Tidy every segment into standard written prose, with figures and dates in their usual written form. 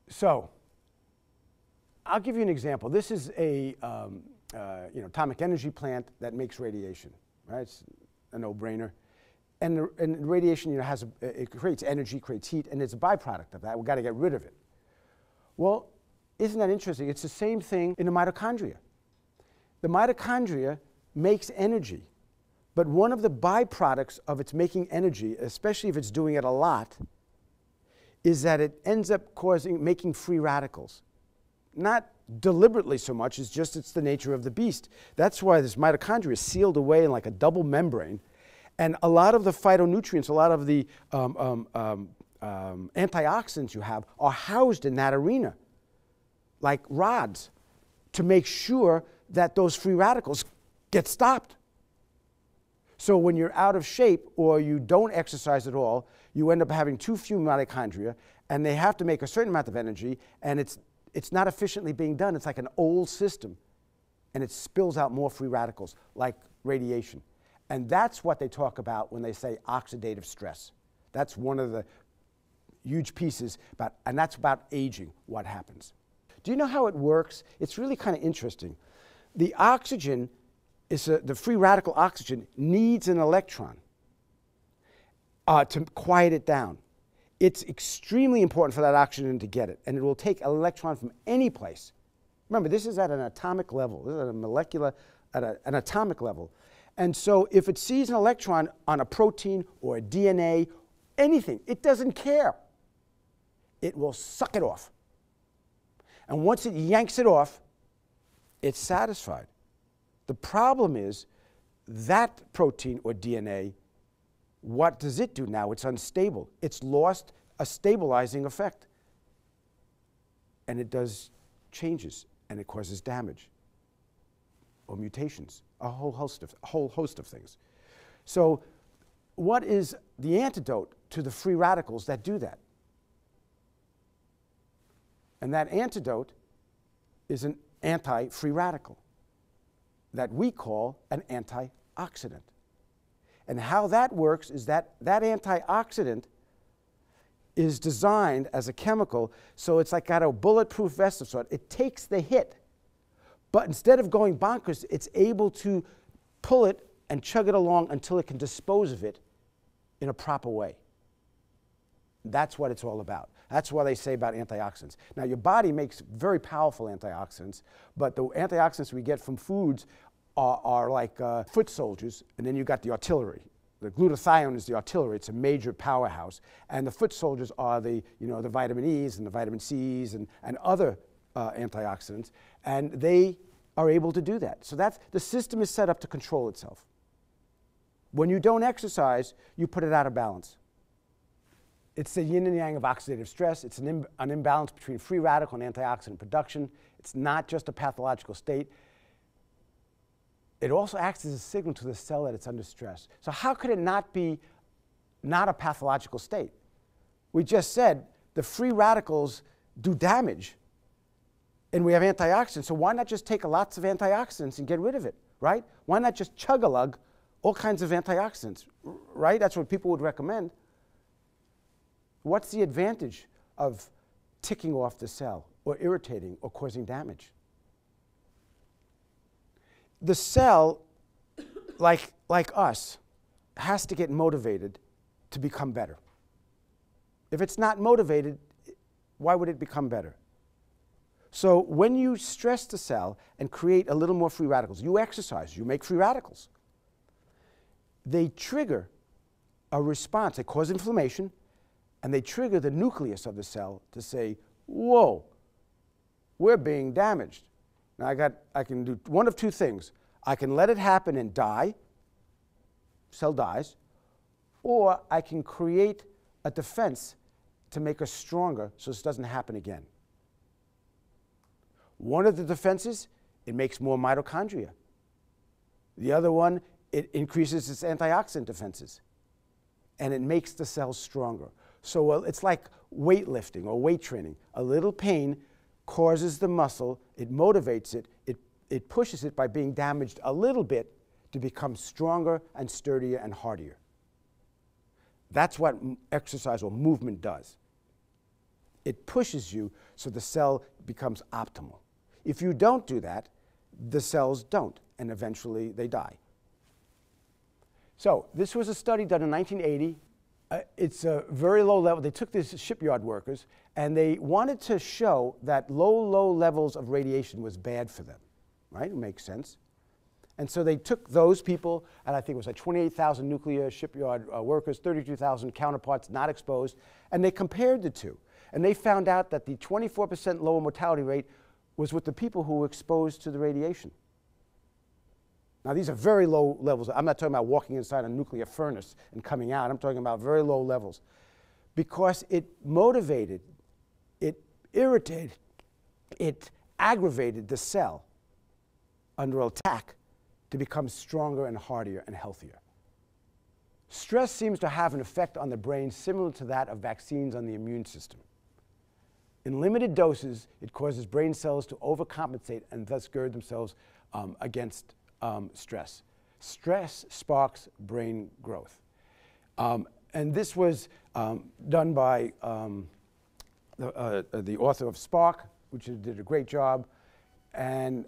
So I'll give you an example. This is a atomic energy plant that makes radiation, right? It's a no-brainer. And radiation, it creates energy, creates heat, and it's a byproduct of that. We've got to get rid of it. Well, isn't that interesting? It's the same thing in the mitochondria. The mitochondria makes energy, but one of the byproducts of its making energy, especially if it's doing it a lot, is that it ends up making free radicals. Not deliberately so much, it's the nature of the beast. That's why this mitochondria is sealed away in like a double membrane, and a lot of the phytonutrients, a lot of the antioxidants you have are housed in that arena, like rods, to make sure that those free radicals get stopped. So when you're out of shape or you don't exercise at all, you end up having too few mitochondria, and they have to make a certain amount of energy, and it's not efficiently being done. It's like an old system, and it spills out more free radicals, like radiation. And that's what they talk about when they say oxidative stress. That's one of the huge pieces and that's about aging, what happens. Do you know how it works? It's really kind of interesting. The oxygen, the free radical oxygen, needs an electron to quiet it down. It's extremely important for that oxygen to get it, and it will take an electron from any place. Remember, this is at an atomic level. This is at a molecular, an atomic level. And so if it sees an electron on a protein or a DNA, anything, it doesn't care. It will suck it off. And once it yanks it off, it's satisfied. The problem is that protein or DNA, what does it do now? It's unstable. It's lost a stabilizing effect. And it does changes, and it causes damage or mutations, a whole host of things. So what is the antidote to the free radicals that do that? And that antidote is an anti-free radical that we call an antioxidant. And how that works is that antioxidant is designed as a chemical, so it's like got a bulletproof vest of sort. It takes the hit, but instead of going bonkers, it's able to pull it and chug it along until it can dispose of it in a proper way. That's what it's all about. That's what they say about antioxidants. Now, your body makes very powerful antioxidants, but the antioxidants we get from foods are like foot soldiers, and then you've got the artillery. The glutathione is the artillery. It's a major powerhouse. And the foot soldiers are the vitamin E's and the vitamin C's and other antioxidants. And they are able to do that. So the system is set up to control itself. When you don't exercise, you put it out of balance. It's the yin and yang of oxidative stress. It's an imbalance between free radical and antioxidant production. It's not just a pathological state. It also acts as a signal to the cell that it's under stress. So how could it not be a pathological state? We just said the free radicals do damage, and we have antioxidants. So why not just take lots of antioxidants and get rid of it, right? Why not just chug-a-lug all kinds of antioxidants, right? That's what people would recommend. What's the advantage of ticking off the cell or irritating or causing damage? The cell, like us, has to get motivated to become better. If it's not motivated, why would it become better? So when you stress the cell and create a little more free radicals, you exercise, you make free radicals. They trigger a response. They cause inflammation, and they trigger the nucleus of the cell to say, whoa, we're being damaged. Now I can do one of two things. I can let it happen and die, cell dies, or I can create a defense to make us stronger so this doesn't happen again. One of the defenses, it makes more mitochondria. The other one, it increases its antioxidant defenses, and it makes the cells stronger. So it's like weightlifting or weight training. A little pain causes the muscle, it motivates it, it pushes it by being damaged a little bit to become stronger and sturdier and hardier. That's what exercise or movement does. It pushes you so the cell becomes optimal. If you don't do that, the cells don't, and eventually they die. So this was a study done in 1980. It's a very low level. They took these shipyard workers, and they wanted to show that low levels of radiation was bad for them, right? It makes sense. And so they took those people, and I think it was like 28,000 nuclear shipyard workers, 32,000 counterparts not exposed, and they compared the two. And they found out that the 24% lower mortality rate was with the people who were exposed to the radiation. Now, these are very low levels. I'm not talking about walking inside a nuclear furnace and coming out. I'm talking about very low levels. Because it motivated, it irritated, it aggravated the cell under attack to become stronger and hardier and healthier. Stress seems to have an effect on the brain similar to that of vaccines on the immune system. In limited doses, it causes brain cells to overcompensate and thus gird themselves against stress. Stress sparks brain growth. And this was done by the author of Spark, which did a great job, and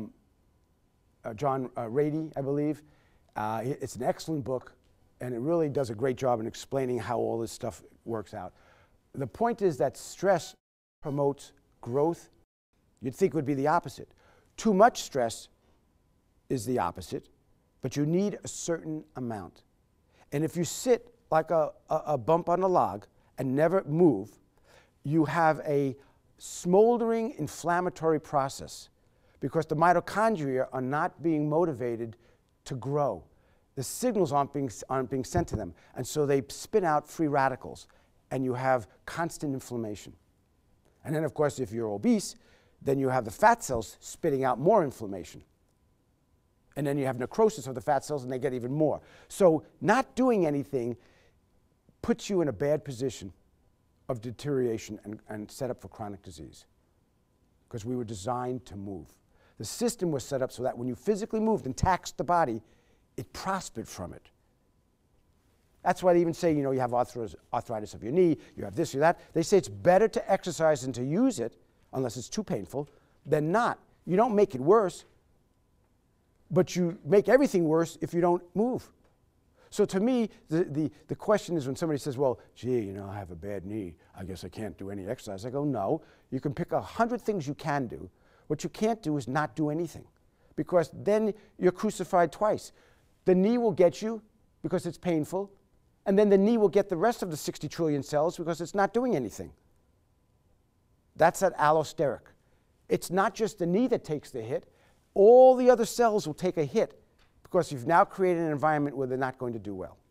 John Rady, I believe. It's an excellent book, and it really does a great job in explaining how all this stuff works out. The point is that stress promotes growth. You'd think it would be the opposite. Too much stress is the opposite, but you need a certain amount. And if you sit like a bump on a log and never move, you have a smoldering inflammatory process because the mitochondria are not being motivated to grow. The signals aren't being sent to them, and so they spin out free radicals, and you have constant inflammation. And then, of course, if you're obese, then you have the fat cells spitting out more inflammation. And then you have necrosis of the fat cells, and they get even more. So not doing anything puts you in a bad position of deterioration and set up for chronic disease, because we were designed to move. The system was set up so that when you physically moved and taxed the body, it prospered from it. That's why they even say, you know, you have arthritis of your knee, you have this or that. They say it's better to exercise and to use it, unless it's too painful, than not. You don't make it worse, but you make everything worse if you don't move. So to me, the question is when somebody says, well, gee, you know, I have a bad knee, I guess I can't do any exercise. I go, no, you can pick 100 things you can do. What you can't do is not do anything, because then you're crucified twice. The knee will get you because it's painful, and then the knee will get the rest of the 60 trillion cells because it's not doing anything. That's that allosteric. It's not just the knee that takes the hit. All the other cells will take a hit because you've now created an environment where they're not going to do well.